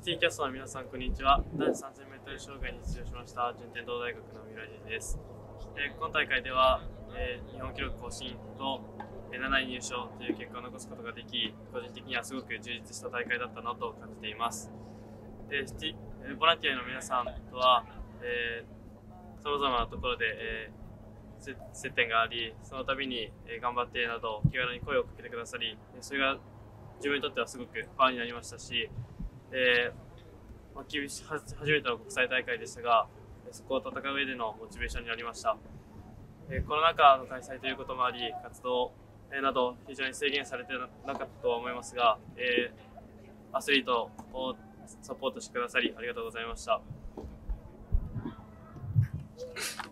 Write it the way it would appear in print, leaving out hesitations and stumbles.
シティキャストの皆さん、こんにちは。男子 3000m 障害に出場しました順天堂大学の三浦仁です。今大会では、日本記録更新と、7位入賞という結果を残すことができ、個人的にはすごく充実した大会だったなと感じています。ボランティアの皆さんとは、さまざまなところで、接点があり、その度に、頑張ってなど気軽に声をかけてくださり、それが自分にとってはすごくファンになりましたし、初めての国際大会でしたが、そこを戦う上でのモチベーションになりました。コロナ禍の開催ということもあり、活動など非常に制限されてなかったとは思いますが、アスリートをサポートしてくださりありがとうございました。